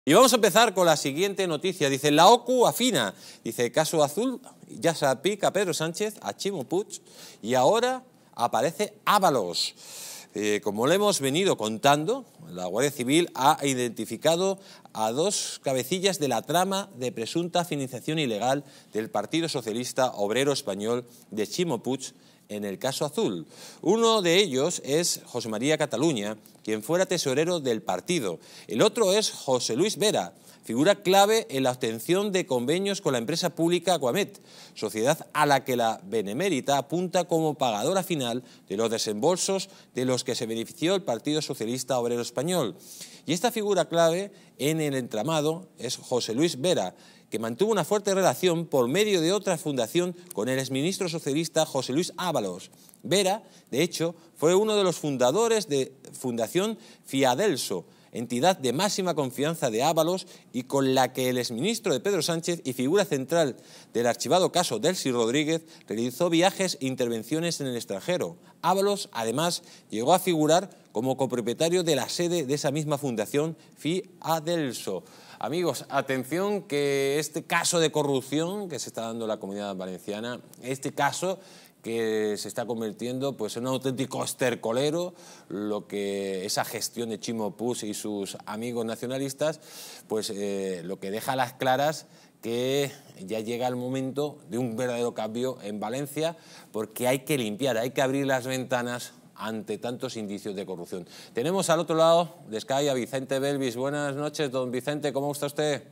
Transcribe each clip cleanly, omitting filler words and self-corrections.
Y vamos a empezar con la siguiente noticia. Dice, la OCU afina. Dice, caso Azul, ya se aplica a Pedro Sánchez, a Ximo Puig, y ahora aparece Ábalos. Como le hemos venido contando, la Guardia Civil ha identificado a dos cabecillas de la trama de presunta financiación ilegal del Partido Socialista Obrero Español de Ximo Puig en el caso Azul. Uno de ellos es José María Cataluña, quien fuera tesorero del partido. El otro es José Luis Vera, figura clave en la obtención de convenios con la empresa pública Acuamed, sociedad a la que la Benemérita apunta como pagadora final de los desembolsos de los que se benefició el Partido Socialista Obrero Español. Y esta figura clave en el entramado es José Luis Vera, que mantuvo una fuerte relación por medio de otra fundación con el exministro socialista José Luis Ábalos. Vera, de hecho, fue uno de los fundadores de Fundación Fiadelso, entidad de máxima confianza de Ábalos y con la que el exministro de Pedro Sánchez y figura central del archivado caso Delcy Rodríguez realizó viajes e intervenciones en el extranjero. Ábalos, además, llegó a figurar como copropietario de la sede de esa misma fundación Fiadelso. Amigos, atención que este caso de corrupción que se está dando en la Comunidad Valenciana, este caso que se está convirtiendo pues, en un auténtico estercolero, lo que esa gestión de Ximo Puig y sus amigos nacionalistas, pues lo que deja a las claras que ya llega el momento de un verdadero cambio en Valencia, porque hay que limpiar, hay que abrir las ventanas ante tantos indicios de corrupción. Tenemos al otro lado de Sky a Vicente Belvis. Buenas noches, don Vicente, ¿cómo está usted?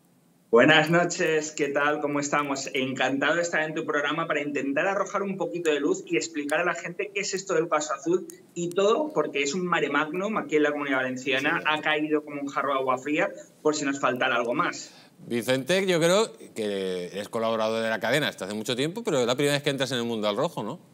Buenas noches, ¿qué tal? ¿Cómo estamos? Encantado de estar en tu programa para intentar arrojar un poquito de luz y explicar a la gente qué es esto del caso Azul y todo porque es un mare magnum aquí en la Comunidad Valenciana, ha caído como un jarro de agua fría por si nos faltara algo más. Vicente, yo creo que eres colaborador de la cadena desde hace mucho tiempo, pero es la primera vez que entras en el mundo al rojo, ¿no?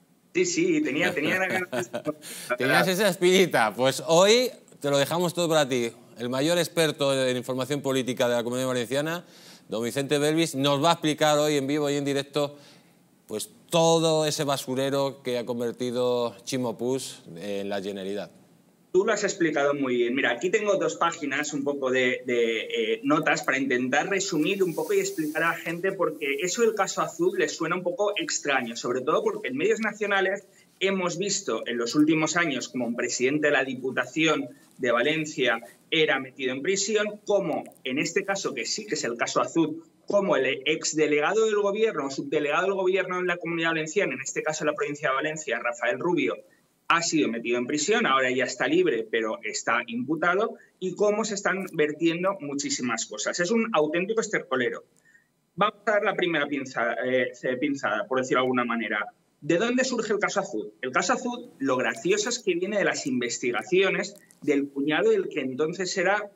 Sí, tenía la ganas. Tenías esa espinita. Pues hoy te lo dejamos todo para ti. El mayor experto en información política de la Comunidad Valenciana, don Vicente Belvis, nos va a explicar hoy en vivo y en directo pues todo ese basurero que ha convertido Ximo Puig en la Generalitat. Tú lo has explicado muy bien. Mira, aquí tengo dos páginas, un poco de notas para intentar resumir un poco y explicar a la gente porque eso del caso Azul les suena un poco extraño, sobre todo porque en medios nacionales hemos visto en los últimos años como un presidente de la Diputación de Valencia era metido en prisión, como en este caso, que sí que es el caso Azul, como el exdelegado del gobierno o subdelegado del gobierno en la Comunidad Valenciana, en este caso en la provincia de Valencia, Rafael Rubio, ha sido metido en prisión, ahora ya está libre, pero está imputado, y cómo se están vertiendo muchísimas cosas. Es un auténtico estercolero. Vamos a dar la primera pinzada, por decirlo de alguna manera. ¿De dónde surge el caso Azul? El caso Azul, lo gracioso es que viene de las investigaciones del cuñado del que entonces era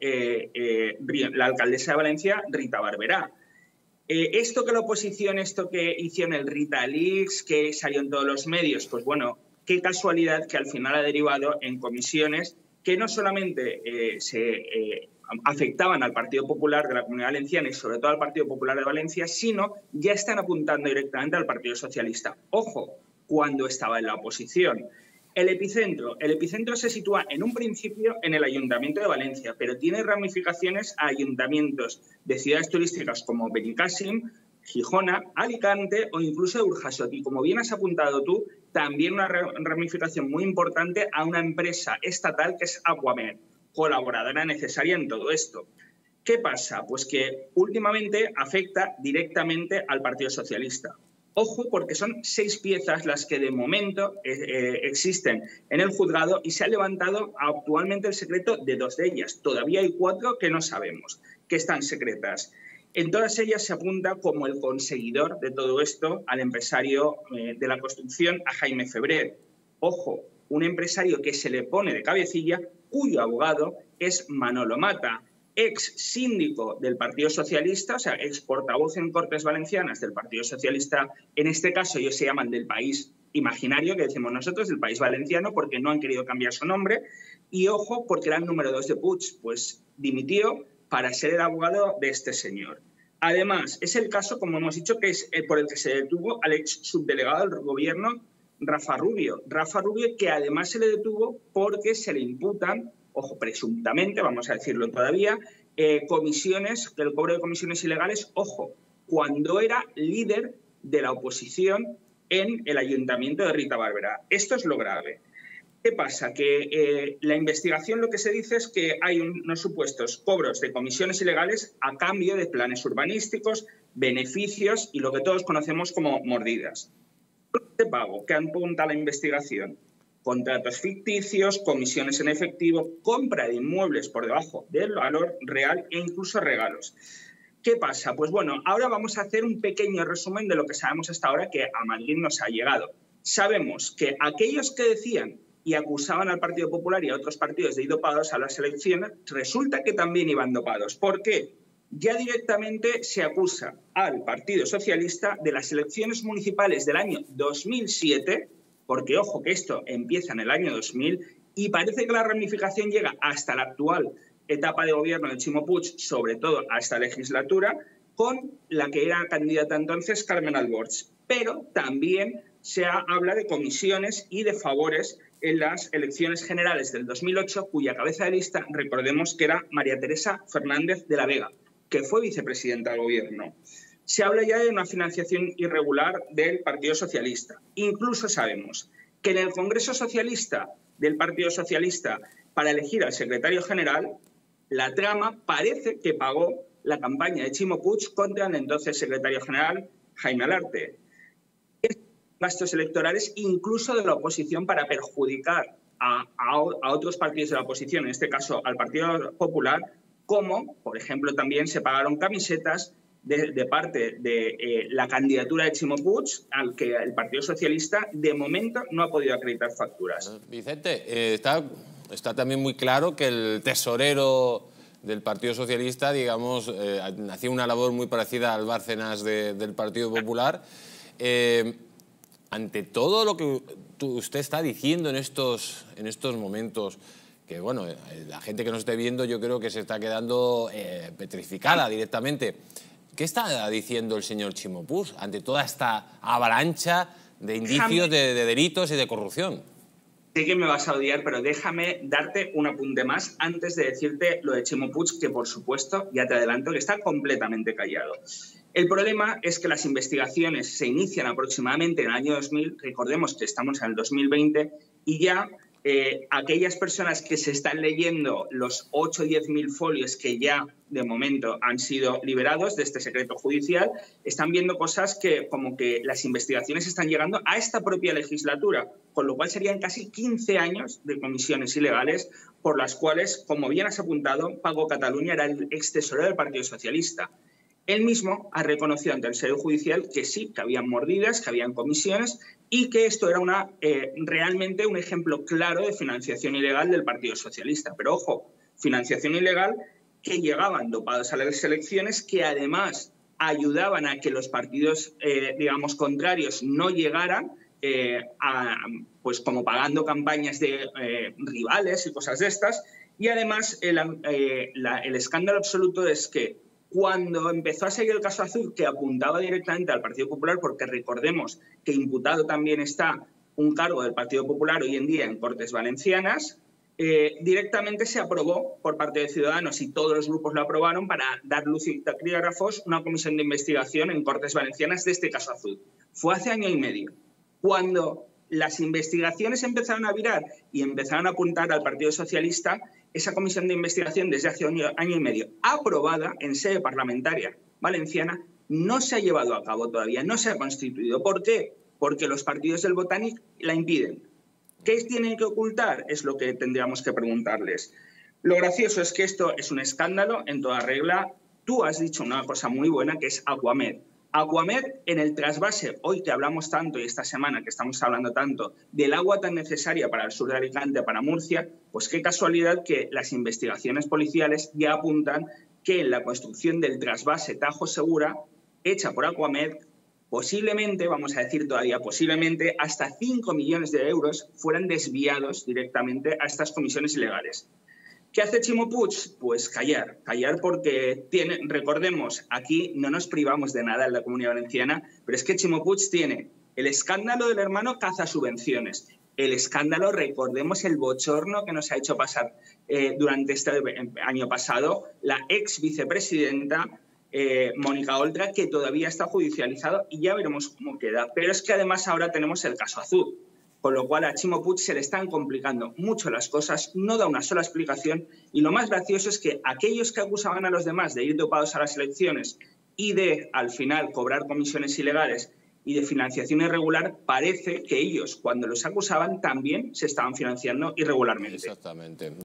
la alcaldesa de Valencia, Rita Barberá. Esto que la oposición, esto que hicieron el Rita Leaks, que salió en todos los medios, pues bueno, qué casualidad que al final ha derivado en comisiones que no solamente afectaban al Partido Popular de la Comunidad Valenciana y sobre todo al Partido Popular de Valencia, sino ya están apuntando directamente al Partido Socialista. Ojo, cuando estaba en la oposición. El epicentro se sitúa en un principio en el Ayuntamiento de Valencia, pero tiene ramificaciones a ayuntamientos de ciudades turísticas como Benicàssim, Gijona, Alicante o incluso Burjasot. Y como bien has apuntado tú, también una ramificación muy importante a una empresa estatal que es Acuamed, colaboradora necesaria en todo esto. ¿Qué pasa? Pues que últimamente afecta directamente al Partido Socialista. Ojo, porque son 6 piezas las que de momento existen en el juzgado y se ha levantado actualmente el secreto de 2 de ellas. Todavía hay 4 que no sabemos, que están secretas. En todas ellas se apunta como el conseguidor de todo esto al empresario de la construcción, a Jaime Febrer. Ojo, un empresario que se le pone de cabecilla, cuyo abogado es Manolo Mata, ex síndico del Partido Socialista, o sea, ex portavoz en Cortes Valencianas del Partido Socialista. En este caso ellos se llaman del País Imaginario, que decimos nosotros, del País Valenciano, porque no han querido cambiar su nombre. Y ojo, porque era el número 2 de Puig, pues dimitió para ser el abogado de este señor. Además, es el caso, como hemos dicho, que es por el que se detuvo al ex subdelegado del gobierno, Rafa Rubio. Rafa Rubio, que además se le detuvo porque se le imputan, ojo, presuntamente, vamos a decirlo todavía, comisiones, el cobro de comisiones ilegales, ojo, cuando era líder de la oposición en el ayuntamiento de Rita Barberá. Esto es lo grave. ¿Qué pasa? Que la investigación lo que se dice es que hay unos supuestos cobros de comisiones ilegales a cambio de planes urbanísticos, beneficios y lo que todos conocemos como mordidas. De pago que apunta la investigación: contratos ficticios, comisiones en efectivo, compra de inmuebles por debajo del valor real e incluso regalos. ¿Qué pasa? Pues bueno, ahora vamos a hacer un pequeño resumen de lo que sabemos hasta ahora que a Madrid nos ha llegado. Sabemos que aquellos que decían y acusaban al Partido Popular y a otros partidos de ir dopados a las elecciones, resulta que también iban dopados. ¿Por qué? Ya directamente se acusa al Partido Socialista de las elecciones municipales del año 2007, porque ojo que esto empieza en el año 2000 y parece que la ramificación llega hasta la actual etapa de gobierno de Ximo Puig, sobre todo a esta legislatura, con la que era candidata entonces Carmen Alborch. Pero también se habla de comisiones y de favores en las elecciones generales del 2008, cuya cabeza de lista, recordemos que era María Teresa Fernández de la Vega, que fue vicepresidenta del gobierno. Se habla ya de una financiación irregular del Partido Socialista. Incluso sabemos que en el Congreso Socialista del Partido Socialista, para elegir al secretario general, la trama parece que pagó la campaña de Ximo Puig contra el entonces secretario general, Jaime Alarte. Gastos electorales incluso de la oposición para perjudicar a otros partidos de la oposición, en este caso al Partido Popular, como, por ejemplo, también se pagaron camisetas de parte de la candidatura de Ximo Puig, al que el Partido Socialista de momento no ha podido acreditar facturas. Vicente, está también muy claro que el tesorero del Partido Socialista, digamos, hacía una labor muy parecida al Bárcenas del Partido Popular. Ante todo lo que usted está diciendo en estos momentos, que bueno, la gente que nos esté viendo yo creo que se está quedando petrificada directamente. ¿Qué está diciendo el señor Ximo Puig ante toda esta avalancha de indicios de delitos y de corrupción? Sé que me vas a odiar, pero déjame darte un apunte más antes de decirte lo de Ximo Puig, que por supuesto, ya te adelanto, que está completamente callado. El problema es que las investigaciones se inician aproximadamente en el año 2000, recordemos que estamos en el 2020, y ya aquellas personas que se están leyendo los 8 o 10.000 folios que ya de momento han sido liberados de este secreto judicial, están viendo cosas que como que las investigaciones están llegando a esta propia legislatura, con lo cual serían casi 15 años de comisiones ilegales por las cuales, como bien has apuntado, Paco Cataluña era el ex tesorero del Partido Socialista. Él mismo ha reconocido ante el Senado Judicial que sí, que habían mordidas, que habían comisiones y que esto era realmente un ejemplo claro de financiación ilegal del Partido Socialista. Pero ojo, financiación ilegal que llegaban dopados a las elecciones, que además ayudaban a que los partidos, digamos, contrarios no llegaran, pues como pagando campañas de rivales y cosas de estas. Y además el escándalo absoluto es que cuando empezó a seguir el caso Azul, que apuntaba directamente al Partido Popular, porque recordemos que imputado también está un cargo del Partido Popular hoy en día en Cortes Valencianas, directamente se aprobó por parte de Ciudadanos y todos los grupos lo aprobaron para dar luz y taquígrafos una comisión de investigación en Cortes Valencianas de este caso Azul. Fue hace año y medio. Cuando las investigaciones empezaron a virar y empezaron a apuntar al Partido Socialista, esa comisión de investigación desde hace año y medio, aprobada en sede parlamentaria valenciana, no se ha llevado a cabo todavía, no se ha constituido. ¿Por qué? Porque los partidos del Botanic la impiden. ¿Qué tienen que ocultar? Es lo que tendríamos que preguntarles. Lo gracioso es que esto es un escándalo en toda regla. Tú has dicho una cosa muy buena, que es Aquamed. Aquamed, en el trasvase, hoy que hablamos tanto y esta semana que estamos hablando tanto del agua tan necesaria para el sur de Alicante, para Murcia, pues qué casualidad que las investigaciones policiales ya apuntan que en la construcción del trasvase Tajo Segura, hecha por Aquamed, posiblemente, vamos a decir todavía posiblemente, hasta 5 millones de euros fueran desviados directamente a estas comisiones ilegales. ¿Qué hace Ximo Puig? Pues callar porque recordemos, aquí no nos privamos de nada en la Comunidad Valenciana, pero es que Ximo Puig tiene el escándalo del hermano cazasubvenciones, el escándalo, recordemos el bochorno que nos ha hecho pasar durante este año pasado la ex vicepresidenta Mónica Oltra, que todavía está judicializado y ya veremos cómo queda. Pero es que además ahora tenemos el caso Azul, con lo cual a Ximo Puig se le están complicando mucho las cosas, no da una sola explicación y lo más gracioso es que aquellos que acusaban a los demás de ir dopados a las elecciones y de, al final, cobrar comisiones ilegales y de financiación irregular, parece que ellos, cuando los acusaban, también se estaban financiando irregularmente. Exactamente.